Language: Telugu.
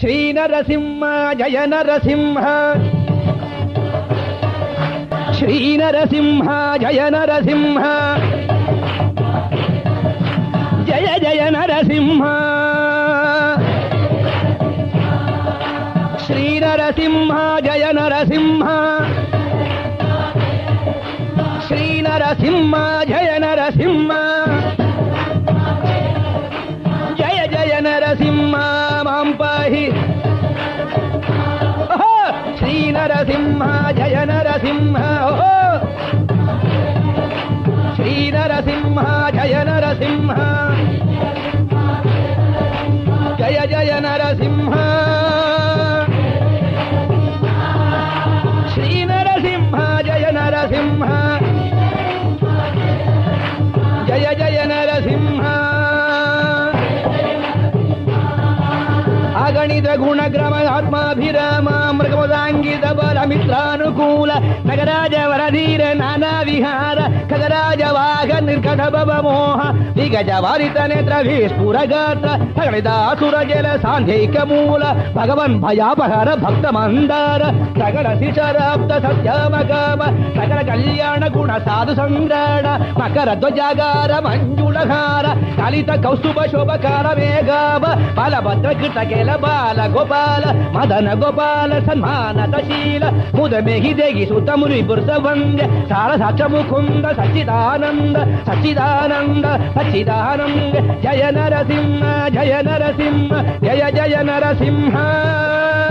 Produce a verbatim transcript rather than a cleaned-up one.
శ్రీ నరసింహ జయ నరసింహ శ్రీ నరసింహ జయ నరసింహ జయ జయ నరసింహ శ్రీ నరసింహ జయ నరసింహ శ్రీ నరసింహ జయ నరసింహ జయ జయ నరసింహ మాం పాహి శ్రీ నరసింహ జయ నరసింహ శ్రీ నరసింహ జయ నరసింహ జయ జయ నరసింహ శ్రీ నరసింహ జయ నరసింహ జయ జయ నరసింహ అగణిత గుణగ్రమ ఆత్మాభిరామ మృగమదాంగిత బలమిత్రానుకూల నగరాజ వరధీర నానా విహార ఖగరాజ వాహ నిర్ఘట భవ మోహ దిగజ వారిత నేత్ర విస్ఫురగాత్ర సగణితాసుర జల సాంఘిక మూల భగవన్ భయాపహర భక్త మందార సగణ శిశరాప్త సత్యామకామ సకల కళ్యాణ గుణ సాధు సంగ్రాణ మకర ధ్వజాగార మంజుళహార కలిత కౌస్తుభ శోభకార మేఘాభ బలభద్ర కృతకేల బాల గోపాల మదన గోపాల సన్మానతశీల ముదమేహి దేగి సుత ముని పురుషవంద్య సార సాక్ష ముకుంద సచ్చిదానంద సచ్చిదానంద సచ్చిదానంద జయ నరసింహ జయ నరసింహ జయ జయ నరసింహ